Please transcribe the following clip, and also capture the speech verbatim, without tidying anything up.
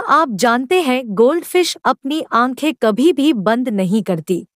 आप जानते हैं गोल्डफिश अपनी आंखें कभी भी बंद नहीं करती।